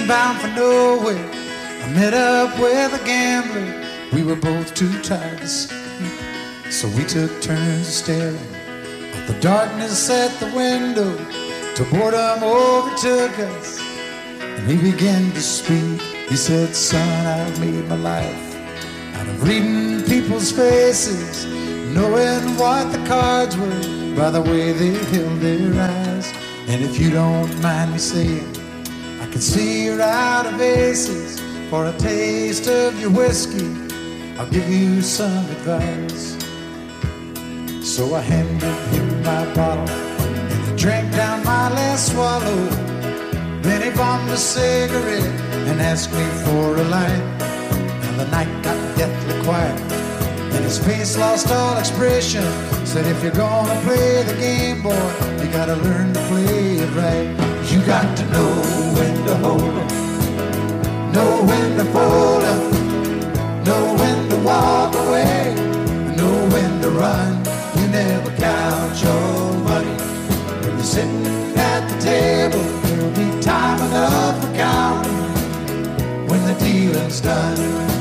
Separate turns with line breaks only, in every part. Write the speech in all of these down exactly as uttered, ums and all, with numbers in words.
train bound for nowhere. I met up with a gambler. We were both too tired to sleep, so we took turns staring at the darkness at the window till boredom overtook us, and he began to speak. He said, son, I've made my life out of reading people's faces, knowing what the cards were by the way they held their eyes. And if you don't mind me saying, I can see you're out of aces. For a taste of your whiskey, I'll give you some advice. So I handed him my bottle, and he drank down my last swallow. Then he bombed a cigarette and asked me for a light. And the night got deathly quiet, and his face lost all expression. Said, if you're gonna play the game, boy, you gotta learn to play it right. You got to know when to hold 'em, know when to fold 'em, know when to walk away, know when to run. You never count your money when you're sitting at the table. There'll be time enough for counting when the dealing's done.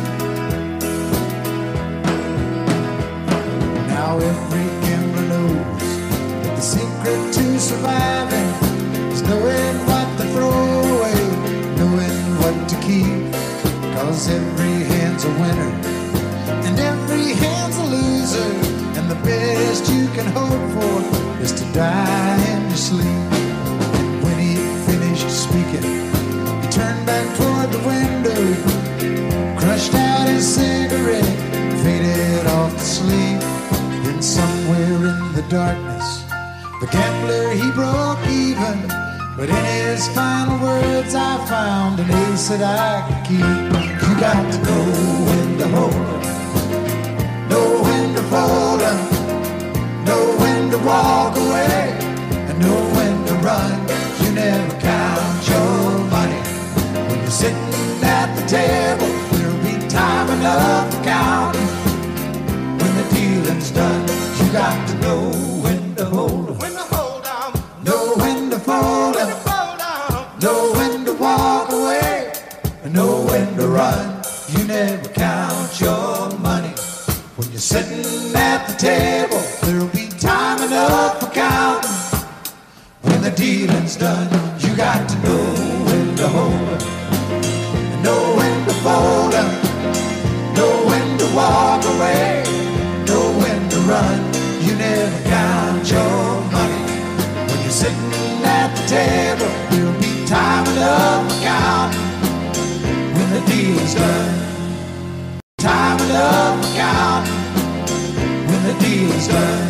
Now every gambler knows that the secret to surviving is knowing what to throw away, knowing what to keep. Cause every hand's a winner and every hand's a loser, and the best you can hope for is to die in your sleep. And when he finished speaking, he turned back toward the window, crushed out his cigarette, faded off to sleep. Then somewhere in the darkness, the gambler, he broke even, but in his final words I found an ace that I could keep. You got to know when to hold 'em, know when to fold 'em, know when to walk away, and know when to run. You never count your money when you're sitting at the table. There'll be time enough for counting when the dealing's done. You got to know when to hold 'em, when to hold 'em, know when to fold 'em, know when to walk away, and know when to run. You never count your money when you're sitting at the table. There'll be time enough for counting when the dealing's done. You got to know when to hold 'em, and know when to fold 'em, know when to walk away, know when to run. You never count your money when you're sitting at the table. There'll be time enough for counting when the deal's done. Time enough for counting when the deal's done.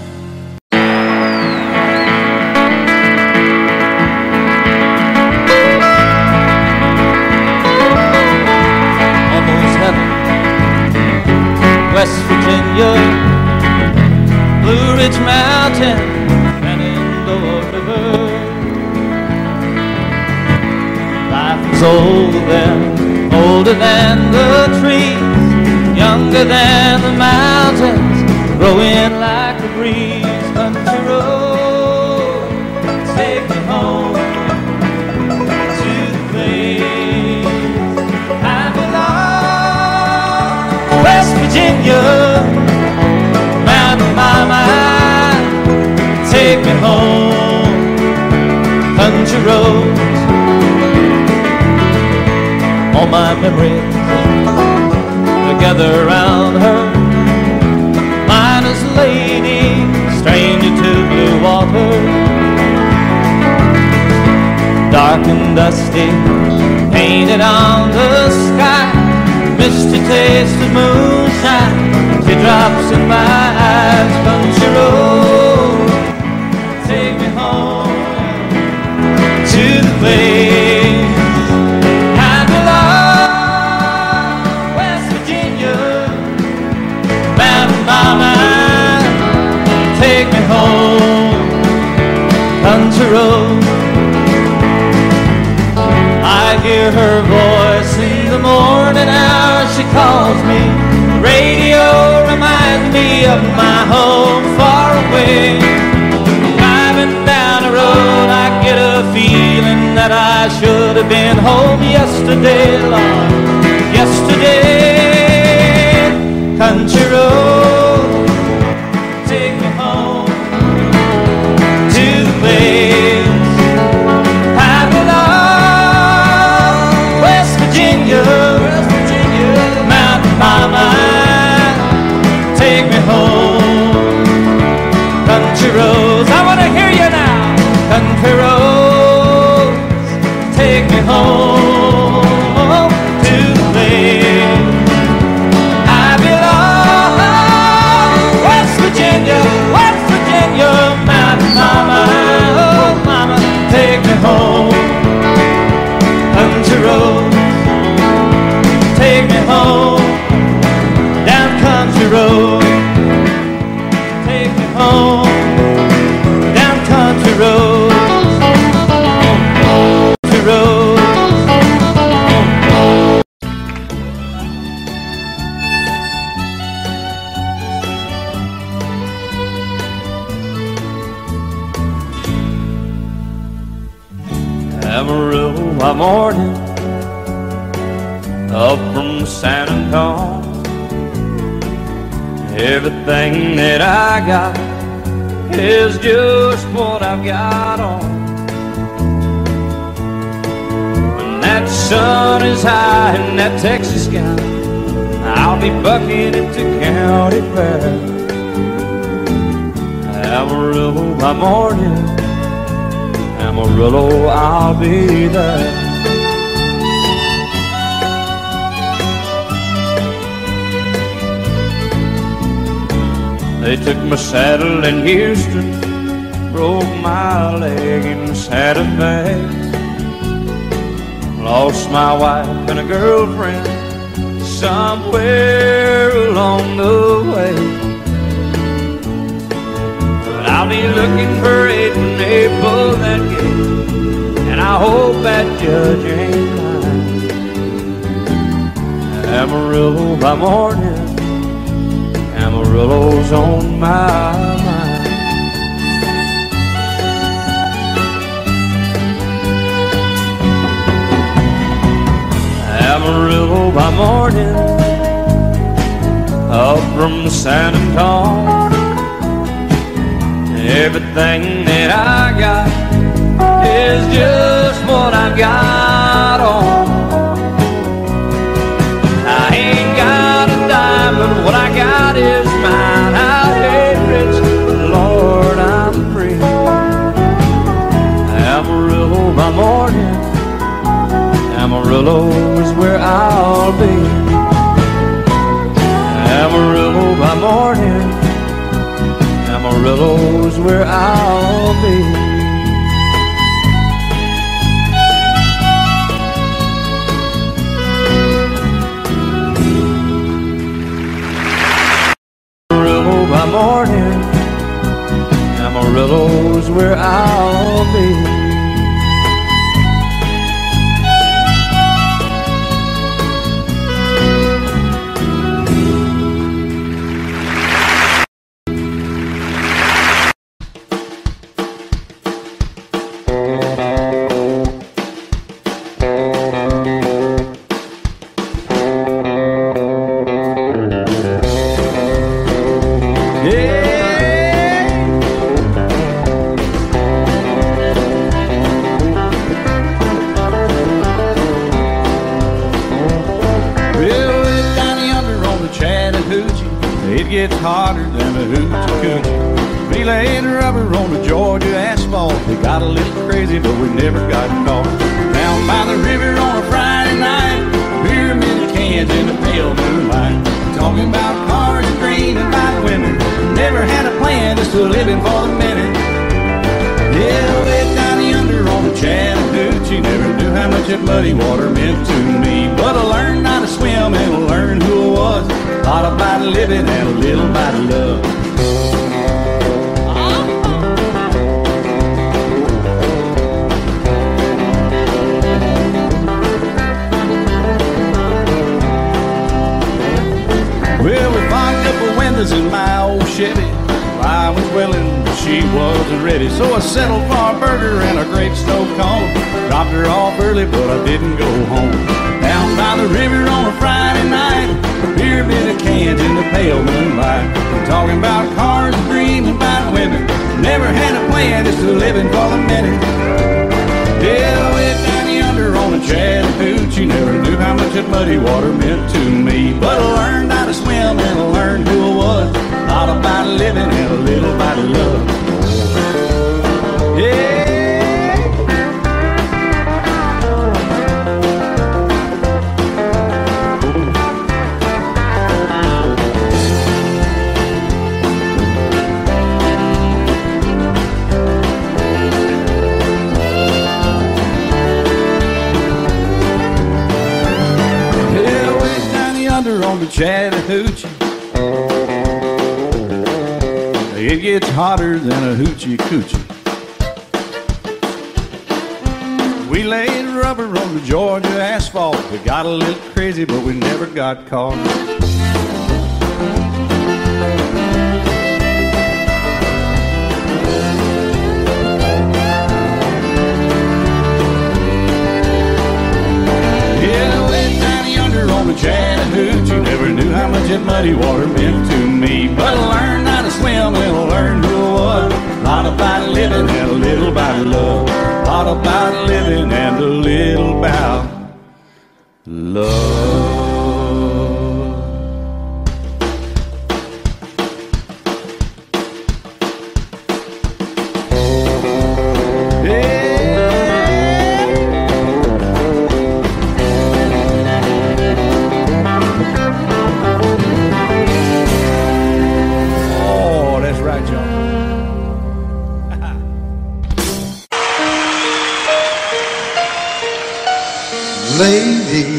Almost heaven, West Virginia, Blue Ridge Mountain, Shenandoah River. Life is old there, older than the trees, younger than the mountains, growing like the breeze. Country road, take me home to the place I belong. West Virginia, Mountain Mama, take me home. Country roads, all my memories together around her. Miner's lady, stranger to blue water, dark and dusty, painted on the sky. Misty taste of moonshine, teardrops in my eyes. Country road, take me home to the place I belong. West Virginia, Mountain Mama, take me home. Country road, I hear her voice in the morning hour. She calls me. Radio reminds me of my home far away. Driving down the road, I get a feeling that that I should have been home yesterday, Lord, yesterday. Country road, take me home to the place I belong. West Virginia, West Virginia, Mountain Mama, take me home. Country roads, I want to hear you now. Country roads, take me home to the place I belong. West Virginia, West Virginia, Mountain Mama, oh Mama, take me home. Country roads, take me home. Down country road, take me home. Down country road, country road. Amarillo by morning, up from San Antonio. Everything that I got is just what I've got on. When that sun is high in that Texas sky, I'll be bucking into county fair. Amarillo by morning, Amarillo, I'll be there. They took my saddle in Houston, broke my leg in Santa Fe. Lost my wife and a girlfriend somewhere along the way. But I'll be looking for it when they pull that gate, and I hope that judge ain't lying. Amarillo by morning, Amarillo's on my mind. Amarillo by morning, up from San Antonio. Everything that I got is just what I've got on. I ain't got a dime, but what I got is mine. I ain't rich, but Lord, I'm free. Amarillo by morning, Amarillo is where I'll be. Amarillo by morning, Amarillo is where I'll be. By morning, Amarillo's where I'll be.
It gets hotter than a hoochie coochie. We laid rubber on the Georgia asphalt. We got a little crazy, but we never got caught. Down by the river on a Friday night, pyramid cans in the pale moonlight. Talking about cars and dreaming about women. Never had a plan, just a living for the minute. Yeah, way down yonder on the Chattahoochee. Never knew how much that muddy water meant to me. But I learned how to swim and I learned who I was. A lot about living and a little about love. Well, we fogged up the windows in my old Chevy. I was willing, but she wasn't ready. So I settled for a burger and a great snow cone. Dropped her off early, but I didn't go home. Down by the river on a Friday night, a beer bit of cans in the pale moonlight. Talking about cars and dreaming about women. Never had a plan, just a living for the minute. Yeah, way down yonder on a Chattahoochee, never knew how much that muddy water meant to me. But I learned how to swim and I learned who I was. A lot about living and a little about love. Yeah. On the Chattahoochee, it gets hotter than a hoochie coochie. We laid rubber on the Georgia asphalt. We got a little crazy, but we never got caught. Yeah, way down yonder on the Chattahoochee, never knew how much that muddy water meant to me. But I learned how to swim and I learned who I was. A lot about living and a little about love. A lot about living and a little about love.
Lady,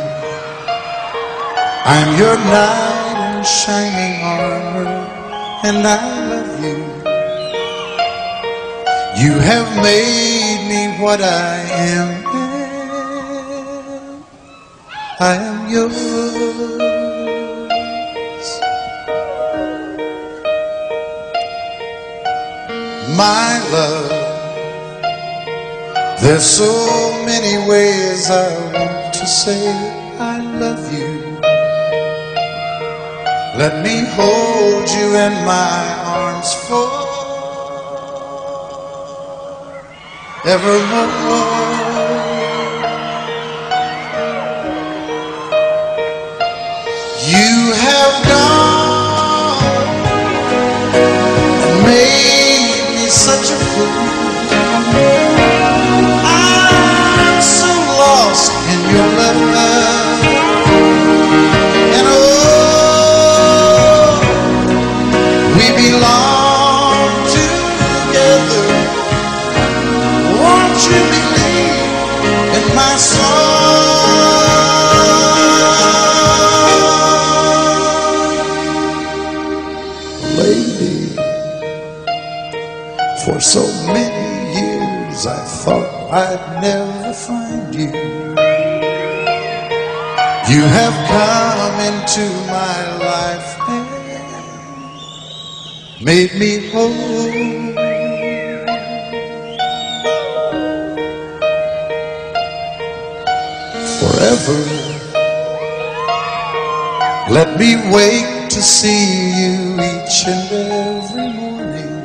I'm your knight in shining armor, and I love you. You have made me what I am. I am yours. My love, there's so many ways I want to say I love you. Let me hold you in my arms forevermore. You have gone and made me such a fool. In your love, and oh, we belong together. Won't you believe in my song, lady? For so many years I thought I'd never find you. You have come into my life and made me whole. Forever, let me wake to see you each and every morning.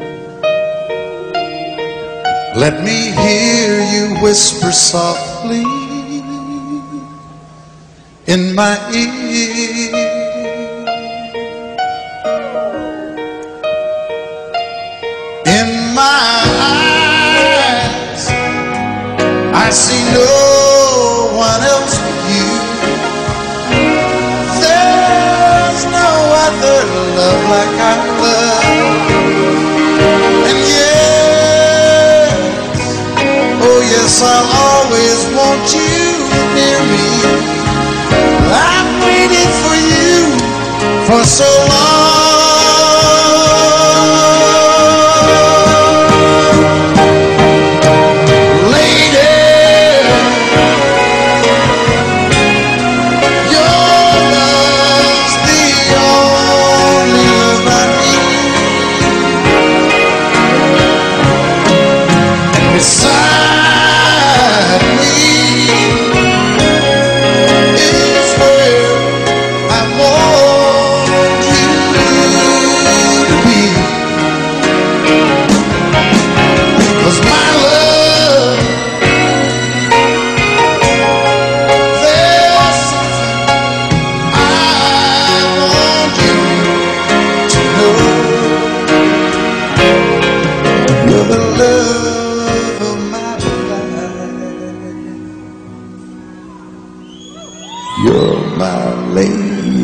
Let me hear you whisper softly in my ear. In my eyes, I see no one else but you. There's no other love like our love. And yes, oh yes, I'll always want you near me. I've waited for you for so long. Lady, your love's the only love I need.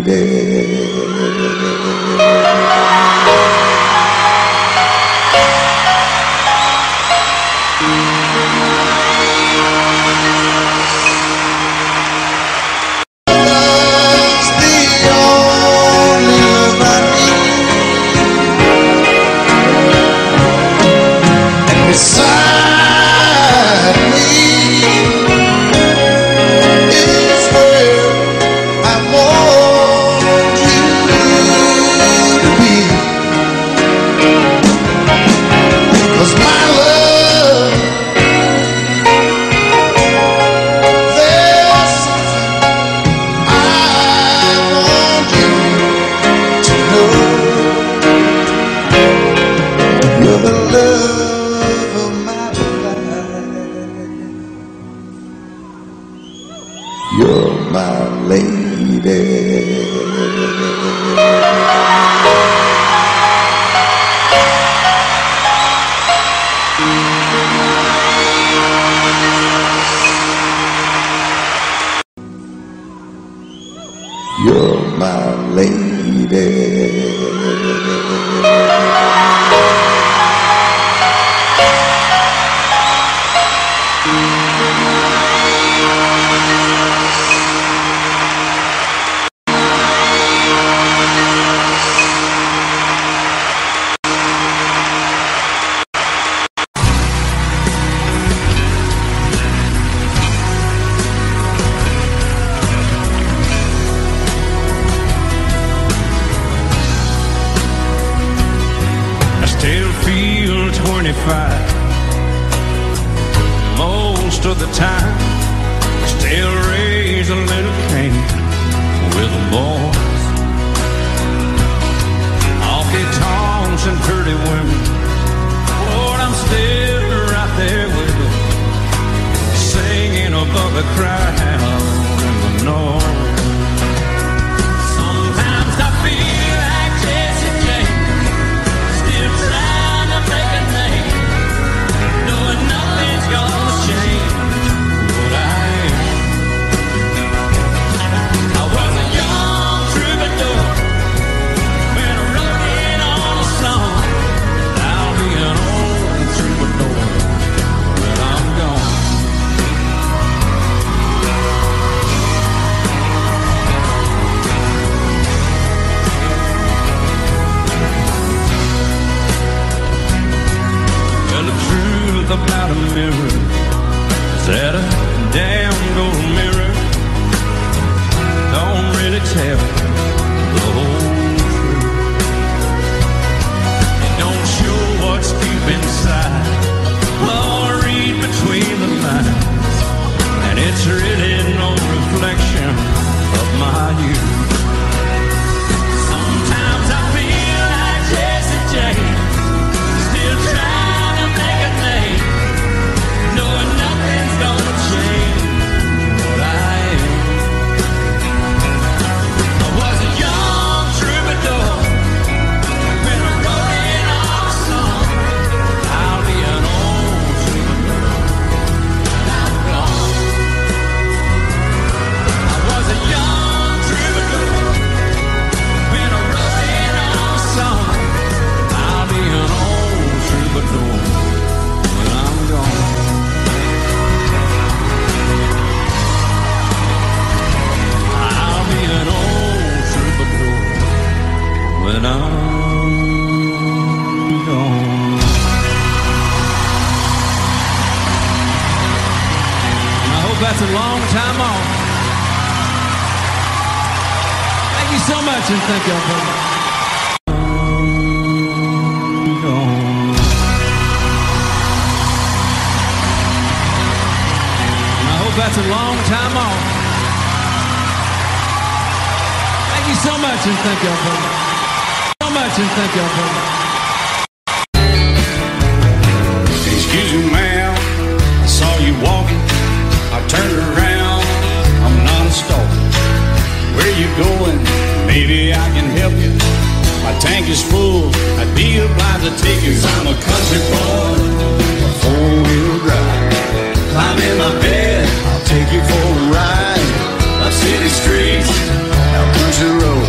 City streets, now country road.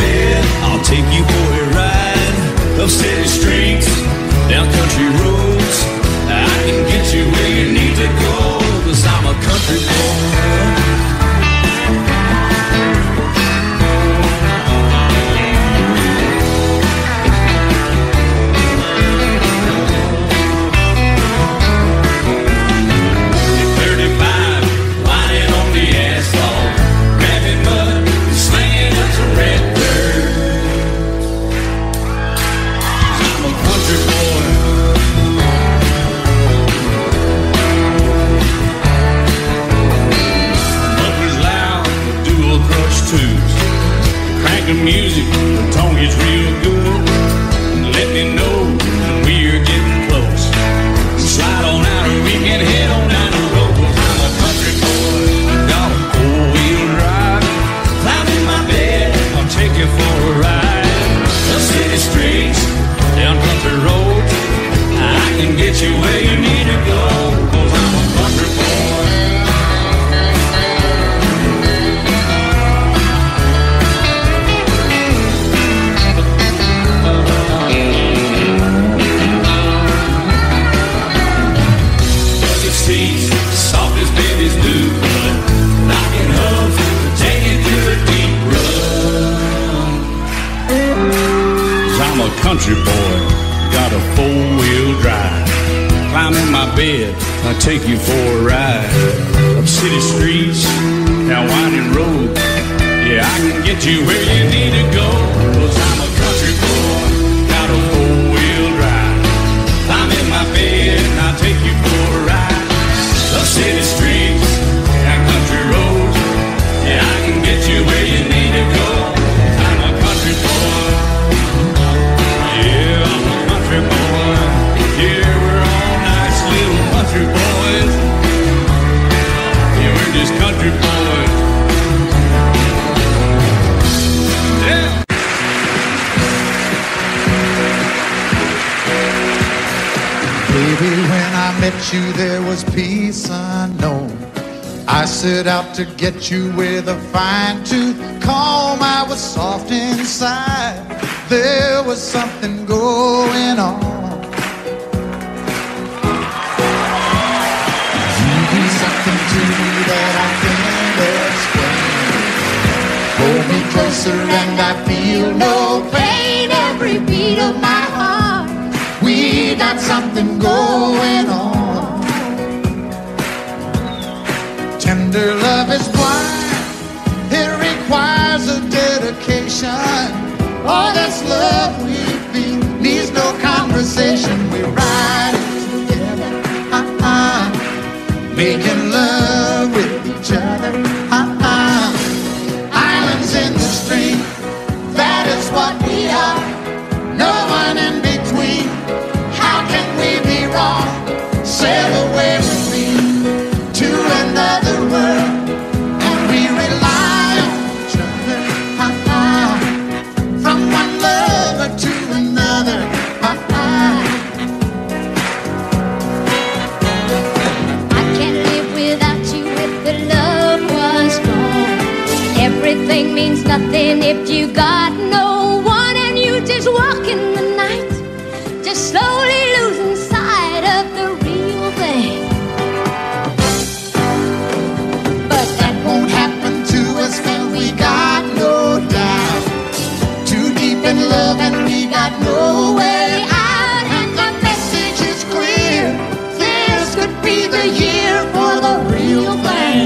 bed, I'll take you for a ride. Up city streets, down country roads, I can get you where you need to go, 'cause I'm a country boy. Music, the tone is real good. Let me know when we're getting close. Slide on out or we can head on down the road. 'Cause I'm a country boy, got a four-wheel drive. Climb in my bed, I'll take you for a ride. Up city streets, down country roads, I can get you where you need to go. 'Cause I'm a country boy. Soft as babies do, knocking hooves, take it to a deep run. 'Cause I'm a country boy, got a four-wheel drive. Climb in my bed, I'll take you for a ride. Up city streets, down winding roads, yeah, I can get you where you need to go. 'Cause I'm a country boy, got a four-wheel drive. Climb in my bed, I'll take you for a ride. Up city streets, down country roads, yeah, I can get you where you need to go. I'm a country boy, yeah, I'm a country boy. Yeah, we're all nice little country boys. Yeah, we're just country boys. Yeah.
Baby, when I met you, there was peace unknown. I set out to get you with a fine-tooth comb. I was soft inside. There was something going on. You do something to me that I can't explain. Hold me closer and I feel no pain. Every beat of my heart, we got something going on. Tender love is blind. It requires a dedication. All this love we feel needs no conversation. We ride it together, uh-uh, making love with each other, uh-uh. Islands in the stream, that is what we are. No one in between. How can we be wrong? Sail away with me to another world, and we rely on each other, uh-uh. From one lover to another, uh-uh.
I can't live without you if the love was gone. Everything means nothing if you got no one, and you just walk in the night, just slowly losing sight of the real thing.
But that won't happen to us when we got no doubt. Too deep in love and we got no way out. And the message is clear. This could be the year for the real thing.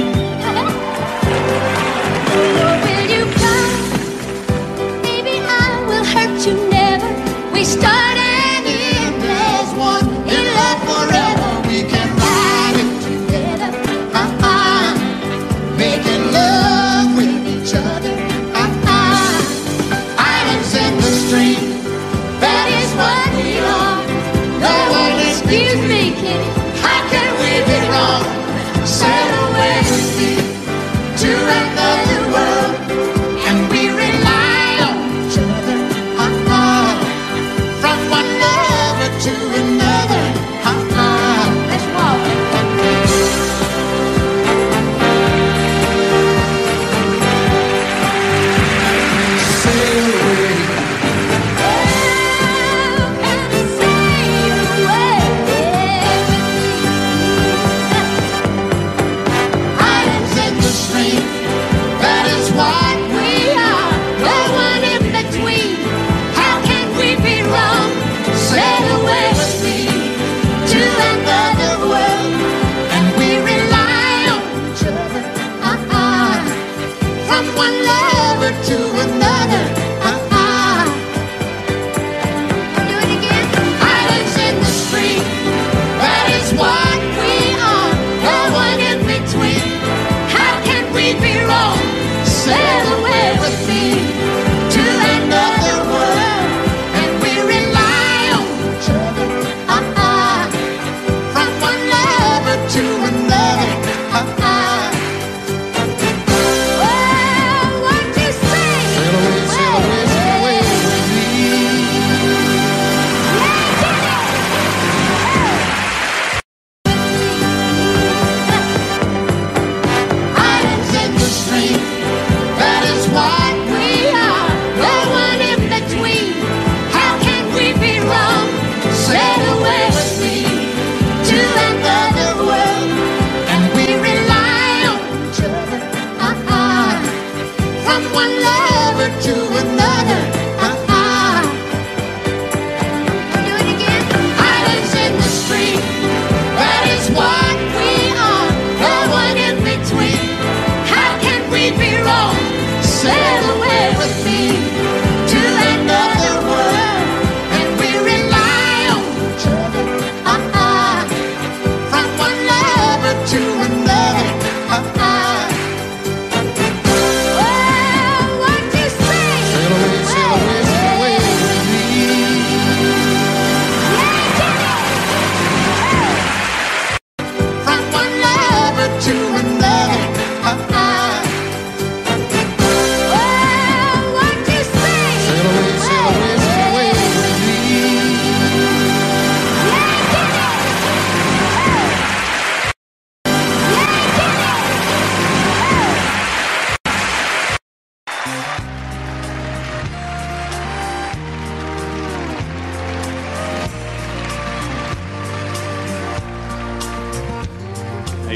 Will you come? Baby, I will hurt you never. We start and end as one.
In love forever, we can ride it together, uh-uh. Making love with each other, uh-uh. Islands in the stream, that is what we are. No one is
Excuse me, kitty.
How can we be wrong? Sail away with me to another world, and we rely on each other, uh-uh. From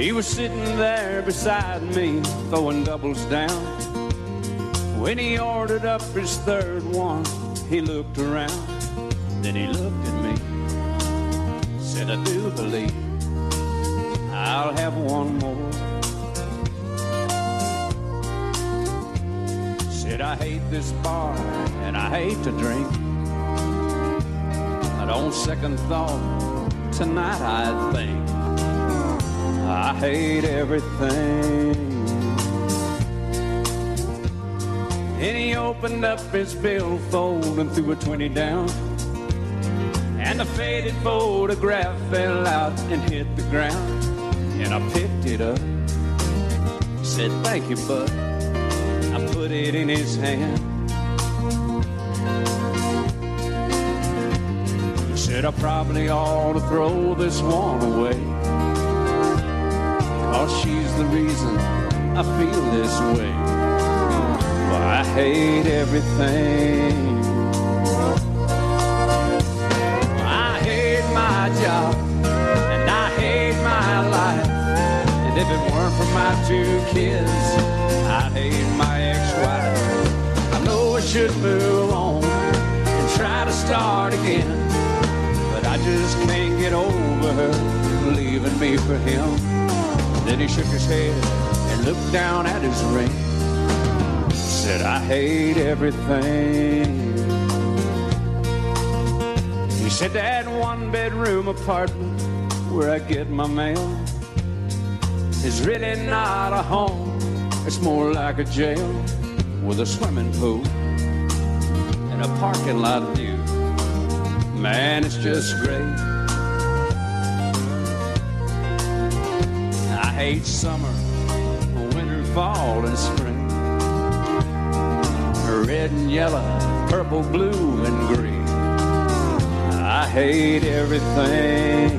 He was sitting there beside me, throwing doubles down. When he ordered up his third one, he looked around. Then he looked at me, said, I do believe I'll have one more. Said, I hate this bar and I hate to drink, but on second thought, tonight I think I hate everything. Then he opened up his billfold and threw a twenty down, and the faded photograph fell out and hit the ground. And I picked it up, said, thank you, bud. I put it in his hand. He said, I probably ought to throw this one away, 'cause she's the reason I feel this way. Well, I hate everything. I hate my job, and I hate my life. And if it weren't for my two kids, I'd hate my ex-wife. I know I should move on and try to start again, but I just can't get over her leaving me for him. Then he shook his head and looked down at his ring, said, I hate everything. He said, that one-bedroom apartment where I get my mail is really not a home. It's more like a jail with a swimming pool and a parking lot view. Man, it's just great. I hate summer, winter, fall, and spring, red and yellow, purple, blue, and green. I hate everything.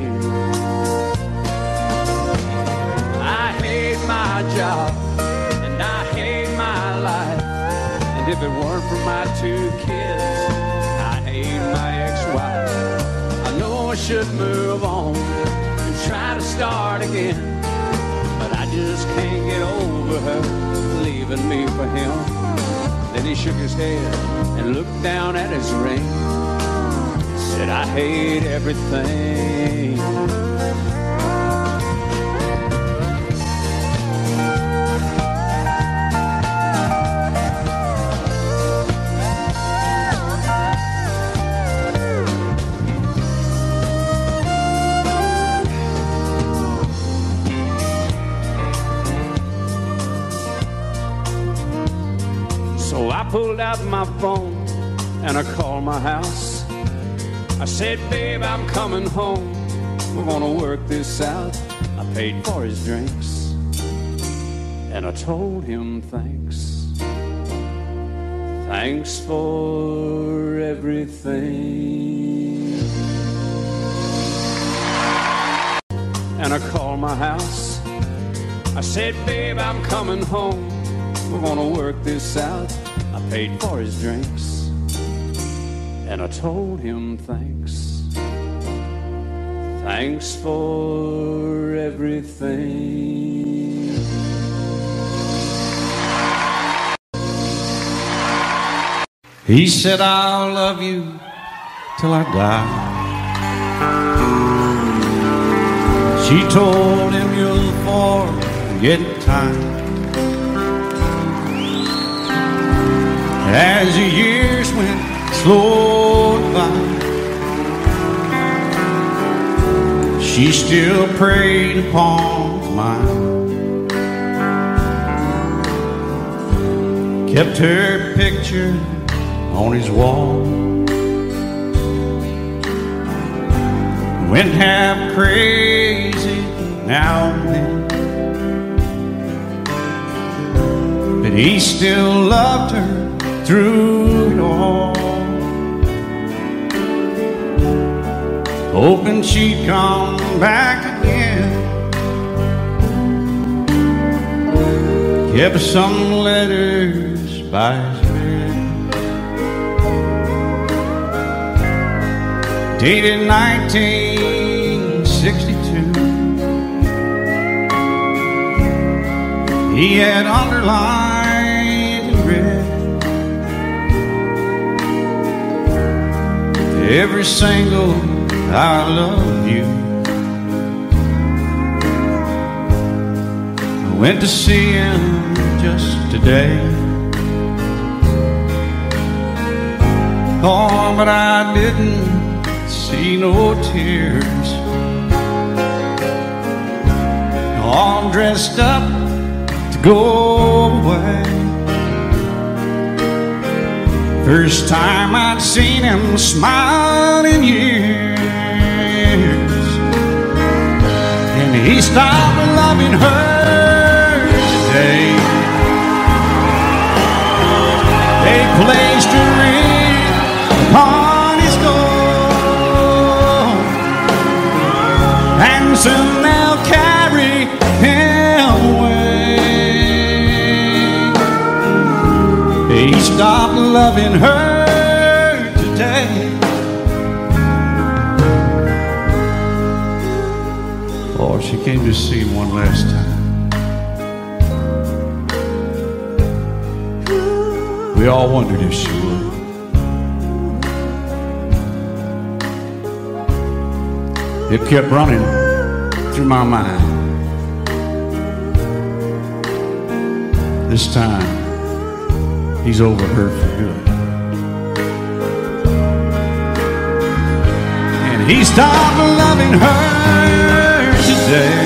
I hate my job, and I hate my life. And if it weren't for my two kids, I hate my ex-wife. I know I should move on and try to start again, but I just can't get over her leaving me for him. Then he shook his head and looked down at his ring, said, I hate everything. So I pulled out my phone and I called my house. I said, babe, I'm coming home. We're gonna work this out. I paid for his drinks and I told him thanks. Thanks for everything. And I called my house. I said, babe, I'm coming home. We're gonna work this out. I paid for his drinks and I told him thanks. Thanks for everything.
He said, I'll love you till I die. She told him, you'll forget time. As the years went slowed by, she still preyed upon his mind, kept her picture on his wall, went half crazy now and then, but he still loved her through it all, hoping she'd come back again. Kept some letters by his bed, dated nineteen sixty-two.
he had underlined in red every single I love you. I went to see him just today. Oh, but I didn't see no tears. All dressed up to go away. First time I'd seen him smile in years. And he stopped loving her today. They placed a ring upon his door, and soon they'll carry him away. He stopped loving her today. Oh, she came to see him one last time. We all wondered if she would. It kept running through my mind. This time, he's over her for good. And he stopped loving her today.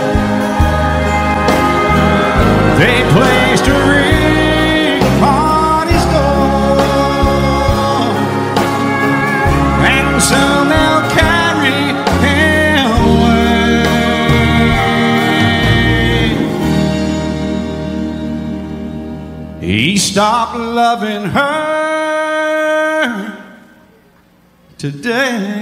They placed a ring on his door, and soon they'll carry him away. He stopped loving her today.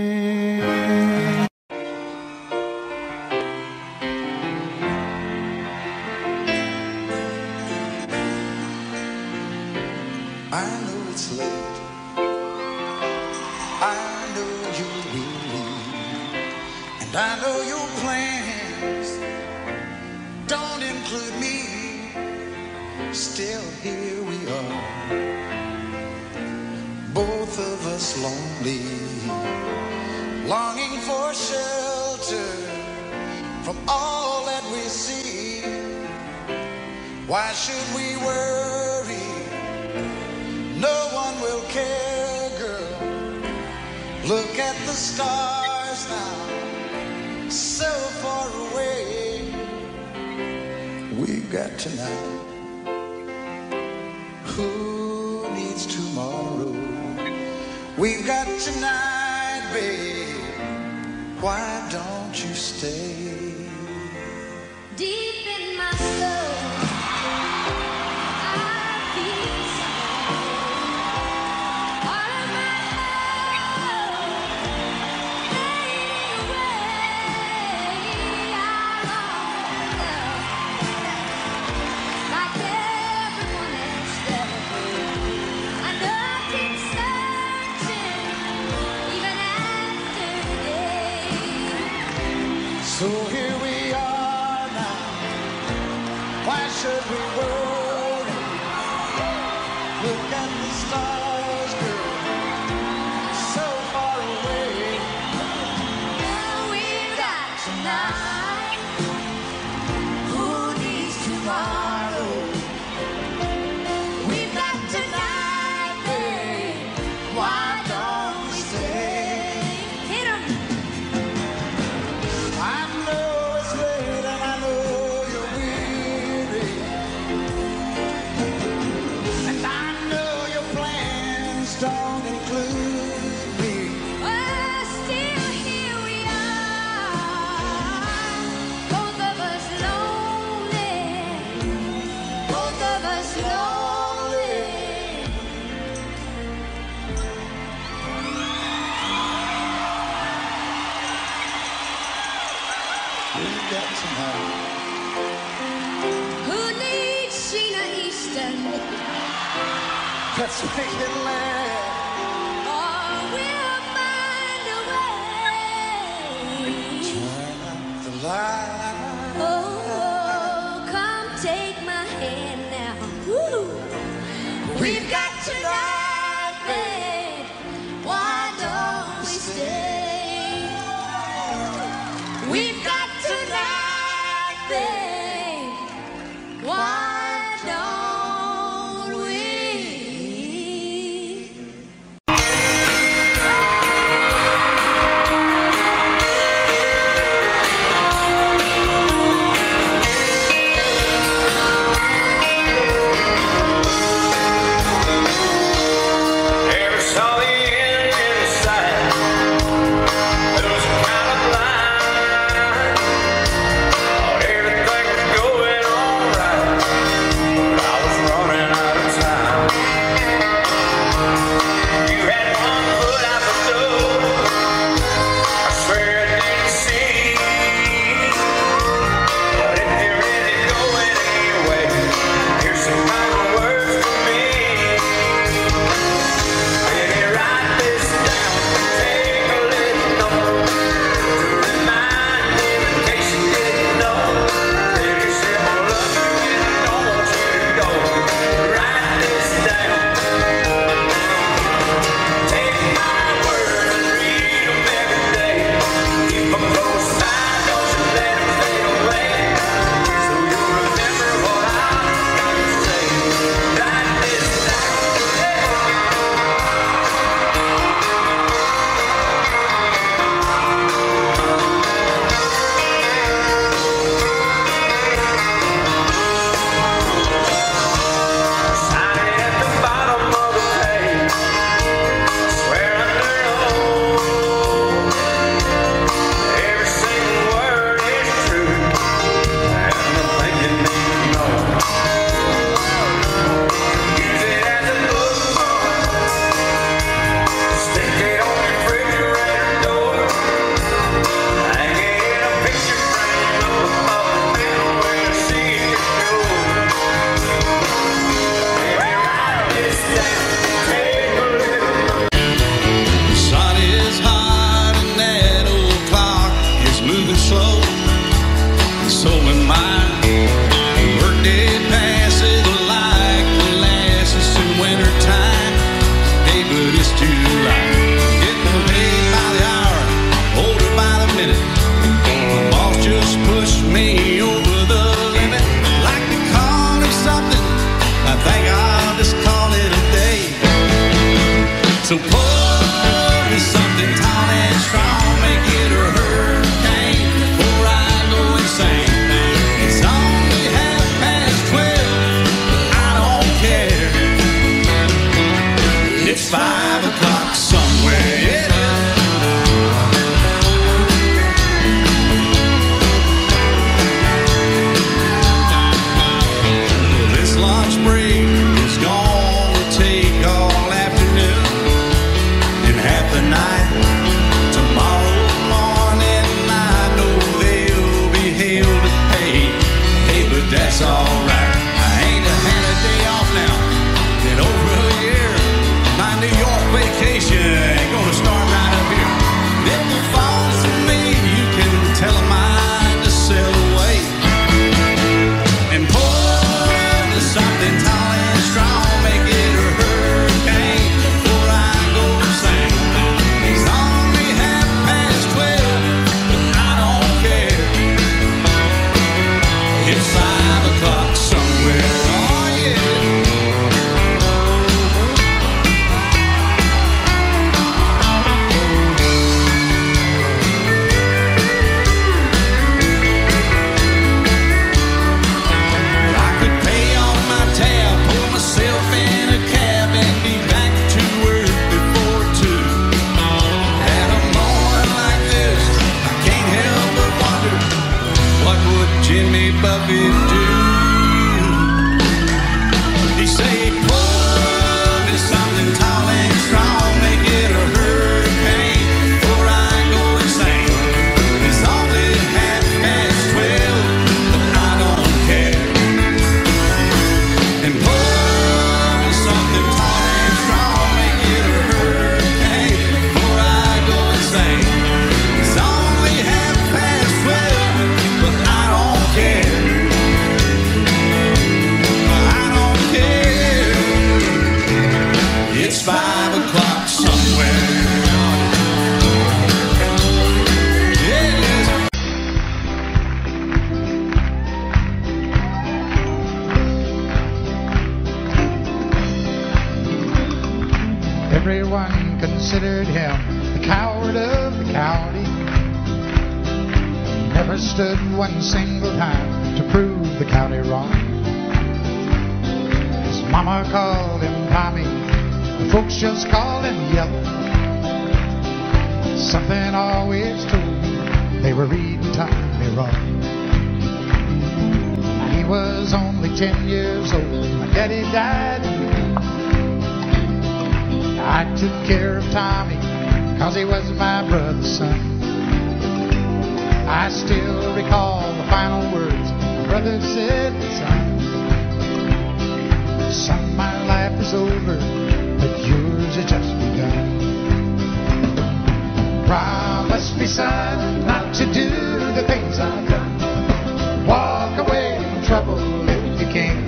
I know it's late. I know you're weary, and I know your plans don't include me. Still, here we are, both of us lonely, longing for shelter from all that we see. Why should we worry? No one will care, girl. Look at the stars now, so far away. We've got tonight. Who needs tomorrow? We've got tonight, babe. Why don't you stay?
Deep in my soul, I feel something. All of my hope fading away. I long like everyone else does. I know I keep searching even after today.
So here we are now. Why should we worry? Look at the stars, girl, so far away.
Now we've got tonight. Who needs tomorrow? We've got tonight, babe. Why don't we stay? Hit 'em.
I know it's late and I know you're weary, and I know your plans don't include me.
Well, still here we are, both of us lonely, both of us lonely.
We've got tonight.
Who needs Sheena Easton?
Let's make it last.
Or we'll find a way.
Turn up the light.
Oh, come take
to life. Getting paid by the hour, older by the minute. My boss just pushed me over the limit. I'd like to call him something, I think I'll just call it a day. So pour me something tall and strong, make it a hurricane before I go insane. It's only half past twelve, but I don't care. It's five o'clock somewhere, yeah. This lunch break is gonna take all afternoon and half the night. Tomorrow morning I know they'll be held to pay. Hey, but that's alright. I ain't had a day off now in over a year. My New York vacation ain't gonna start right up here. If the phone's to me, you can tell them I just sail away. And pour me something tall and strong, make it a hurricane before I go insane. It's only half past twelve, but I don't care. It's five o'clock somewhere, oh yeah. I could pay off my tab, pull myself in a cab, and be back to work before two. At a moment like this, I can't help but wonder, what would Jimmy Buffett do? He say, pour me something tall and strong, make it a hurricane before I go insane. It's only half past twelve, but I don't care. And pour me something tall and strong, make it a hurricane before I go insane. It's only half past twelve, but I don't care. I don't care. It's five o'clock somewhere. Yes.
Everyone considered him the coward of the county. Never stood one single time to prove the county wrong. His mama called him Tommy, the folks just called him Yellow. Something always told me they were reading Tommy wrong. He was only ten years old, my daddy died. I took care of Tommy, cause he was my brother's son. I still recall the final words my brother said, son. Son, my life is over, but yours has just begun. Promise me, son, not to do the things I've done. Walk away from trouble if you can.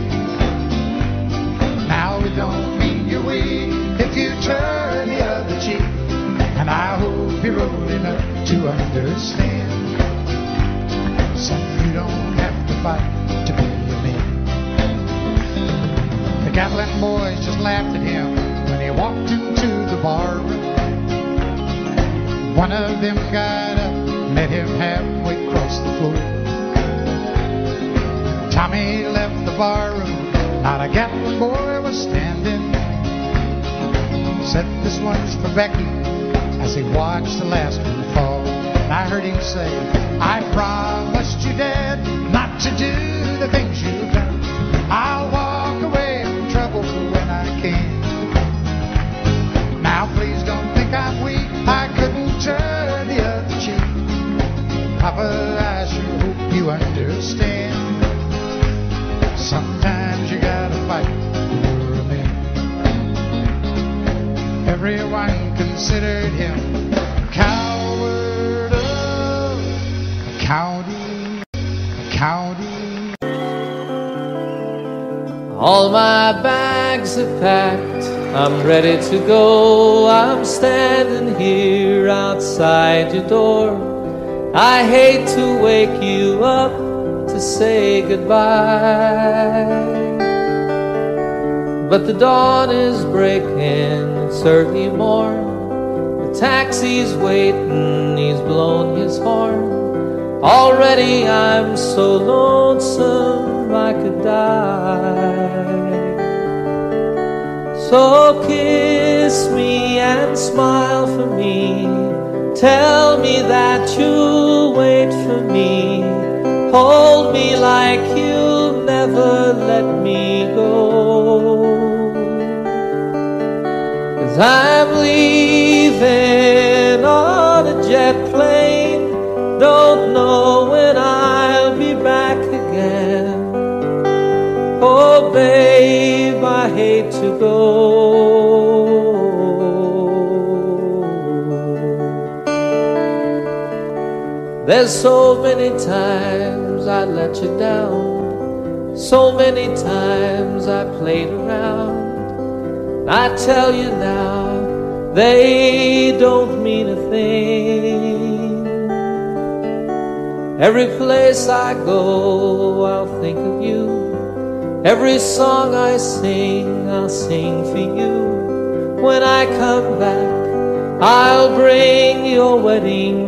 Now it don't mean you're weak if you turn the other cheek. And I hope you're old enough to understand. Son, you don't have to fight to be a man. The Gatlin boys just laughed at him when he walked into the bar room. One of them got up, met him halfway across the floor. Tommy left the bar room, not a Gatlin boy was standing. Said, this one's for Becky, as he watched the last one fall. And I heard him say, I promised you, Dad, not to do the things you've done. I'll walk away from trouble when I can. Now please don't think I'm weak, I couldn't turn the other cheek. Papa, I sure hope you understand. Sometimes you gotta fight for a man. Everyone considered him a coward of a county, a county.
All my bags are packed, I'm ready to go. I I'm standing here outside your door. I hate to wake you up to say goodbye, but the dawn is breaking, it's early morn. The taxi's waiting, he's blown his horn. Already I'm so lonesome I could die. So kiss me and smile for me. Tell me that you'll wait for me. Hold me like you'll never let me go. 'Cause I'm leaving on a jet plane. Don't know when I'll be back again. Oh babe, I hate to go. There's so many times I let you down, so many times I played around. I tell you now, they don't mean a thing. Every place I go, I'll think of you. Every song I sing, I'll sing for you. When I come back, I'll bring your wedding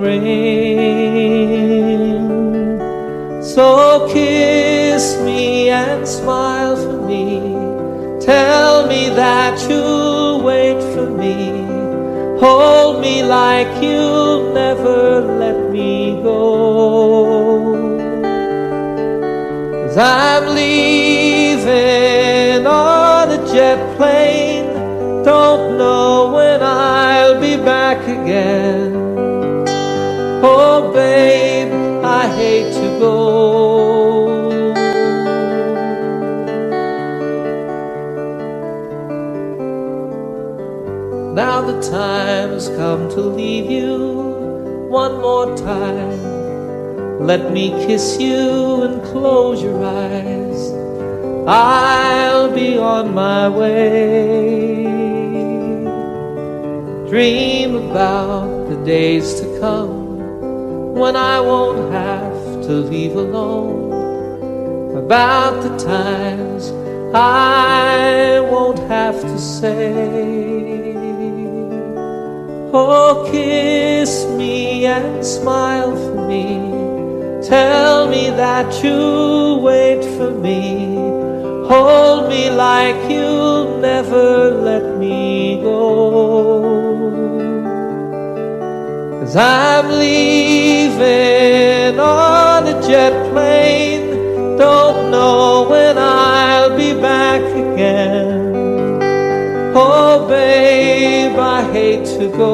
ring. So kiss me and smile for me. Tell me that you'll wait for me. Hold me like you'll never let me go. 'Cause I'm leaving on a jet plane. Don't know when I'll be back again. Oh babe, I hate to go. Now the time's come to leave you one more time. Let me kiss you and close your eyes. I'll be on my way. Dream about the days to come when I won't have to leave alone. About the times I won't have to say, oh, kiss me and smile for me. Tell me that you'll wait for me. Hold me like you'll never let me go. 'Cause I'm leaving on a jet plane. Don't know when I'll be back again. Oh babe, I hate to go.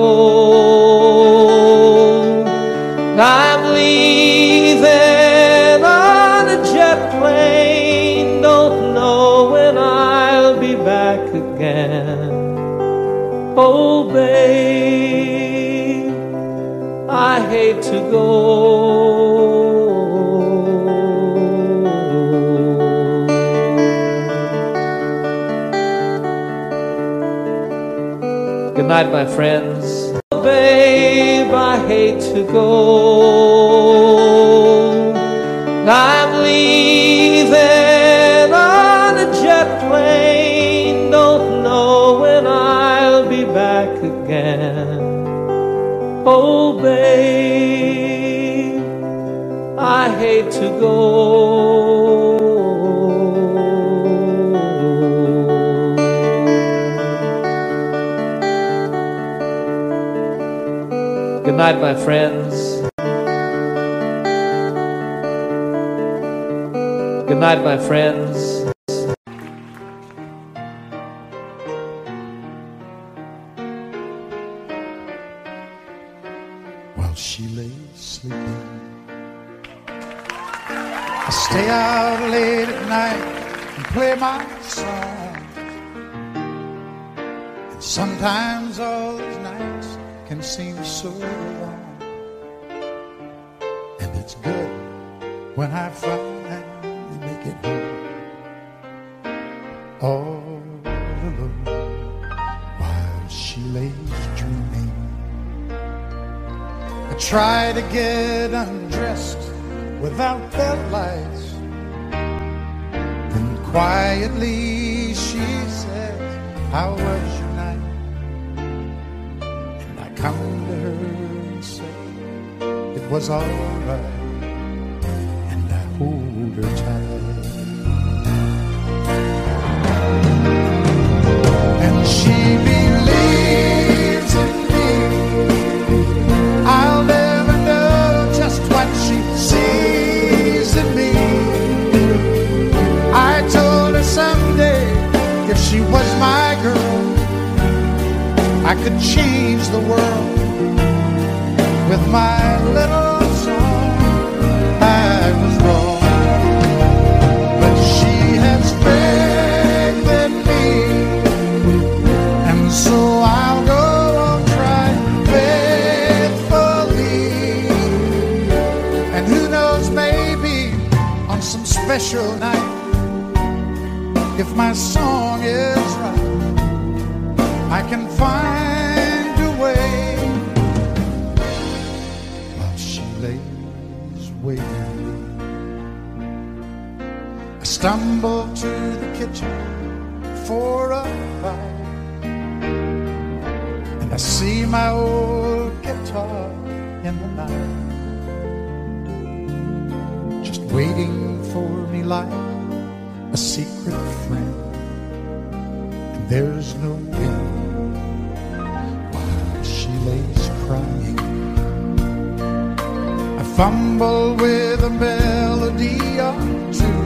I'm leaving on a jet plane. Don't know when I'll be back again. Oh babe, I hate to go. Good night, my friends. Oh, babe, I hate to go. I'm leaving on a jet plane. Don't know when I'll be back again. Oh, babe, I hate to go. Good night, my friends. Good night, my friends.
While she lay sleeping, I stay out late at night and play my song. And sometimes all those nights can seem so long, and it's good when I finally make it home, all alone, while she she lays dreaming. I try to get undressed without their lights. Then quietly she says, how was your night? And I come to her and say, it was all right. And I hold her tight. And she believes in me. I'll never know just what she sees in me. I told her someday if she was my girl, I could change the world with my little song. I was wrong, but she has faith in me, and so I'll go on trying faithfully. And who knows, maybe on some special night, if my song is right, I can find a way while she lays waiting. I stumble to the kitchen for a bite, and I see my old guitar in the night, just waiting for me like a secret friend. And there's no wind while she lays crying. I fumble with a melody or two,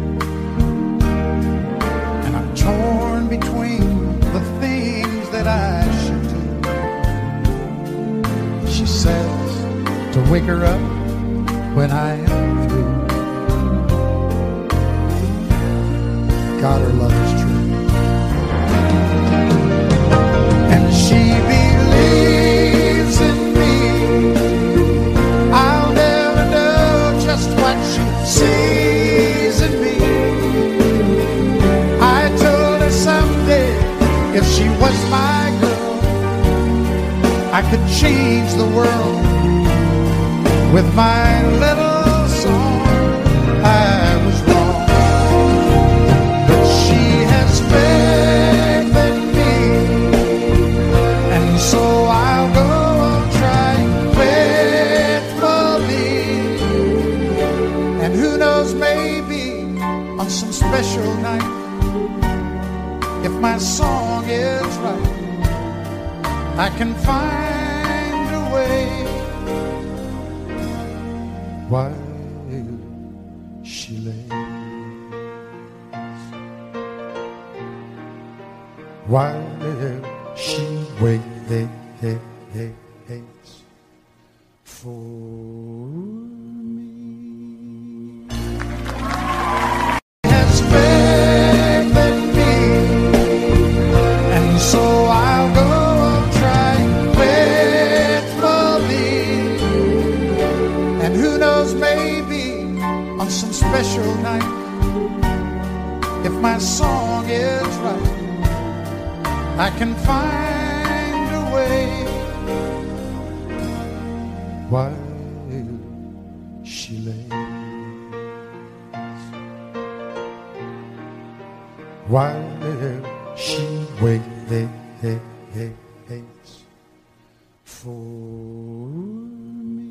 and I'm torn between the things that I should do. She says to wake her up when I am through. God, her love is true. And she believes in me. I'll never know just what she sees in me. I told her someday if she was my girl, I could change the world with my little song. I was wrong, but she has faith in me, and so I'll go on trying faithfully. And who knows, maybe on some special night, if my song is right, I can find a way while she lays, while she waits for me. Has faith in me, and so I'll go on trying faithfully. And who knows, maybe on some special night, if my song is right, I can find a way while she lays, while she waits for me.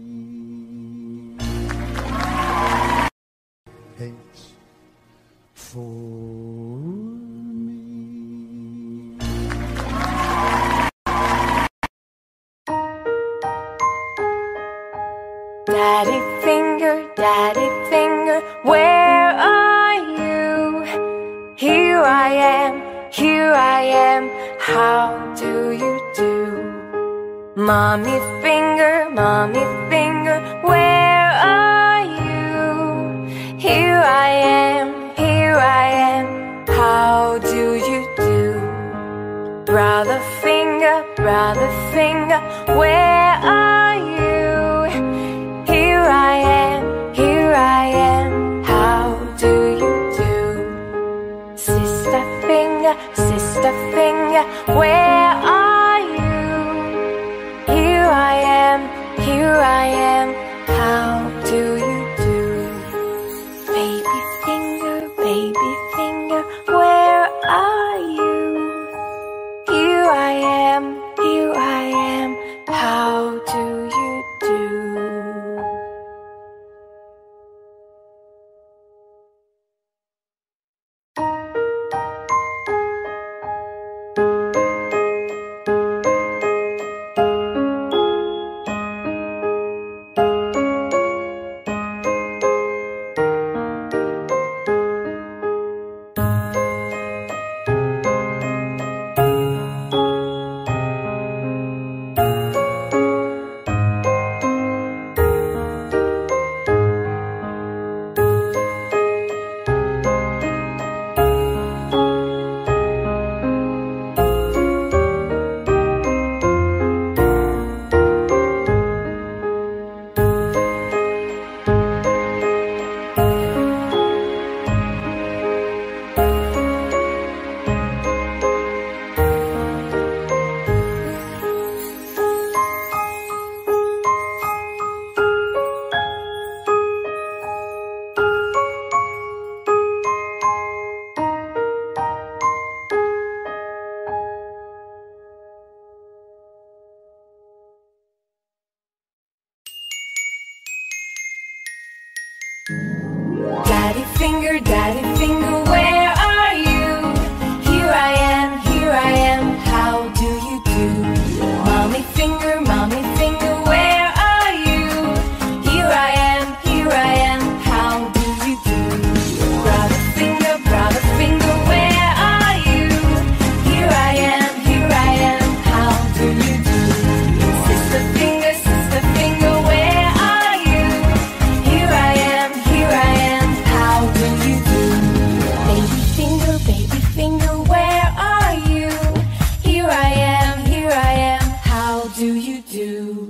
Waits for me.
Daddy finger, daddy finger, where are you? Here I am, here I am, how do you do? Mommy finger, mommy finger, where are you? Here I am, here I am, how do you do? Brother finger, brother finger, where are you? Here I am, here I am, how do you do? Sister finger, sister finger, where are you? here I am, how do you do? Baby finger, baby finger, where are you? Here I am, here I am, how do you do? Daddy finger, daddy finger, where are you? Here I am, here I am, how do you do? Mommy finger, mommy finger, where are you? Here I am, here I am, how do you do? Brother finger, brother finger, where are you? Here I am, here I am, how do you do? Sister finger, sister finger, where are you? Here I am, here I am, how do you do? Baby finger, baby finger, where are you? Here I am, here I am, how do you do?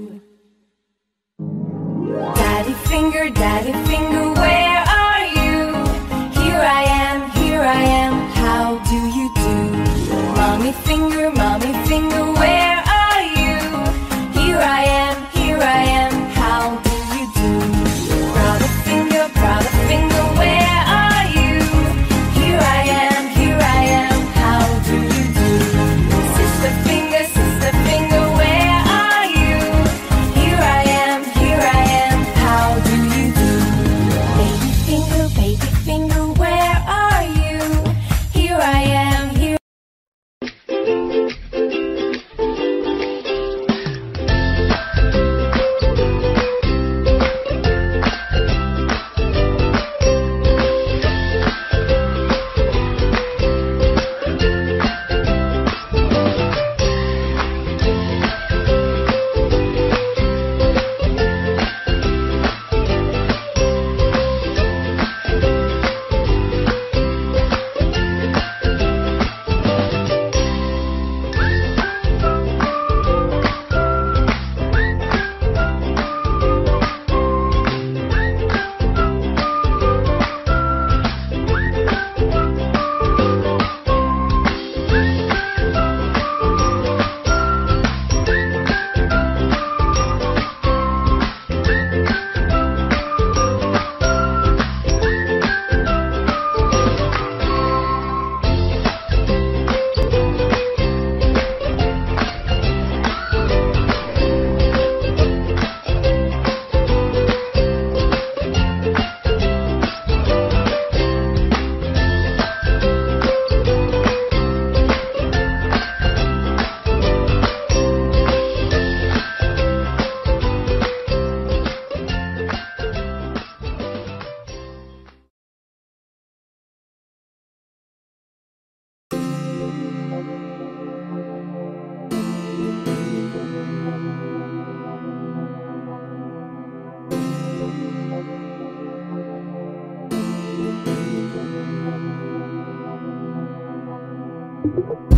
Daddy finger, daddy finger, where are you? Here I am, here I am, how do you do? Mommy finger, mommy finger, where are you? Here I am, here I am, how do you do? Brother finger, brother finger, where are you? Here I am, here I am, how do you do? Sister finger, sister finger, where are you? Here I am, here I am, how do you do? Baby finger, baby finger, where are you? Here I am, here
Thank you.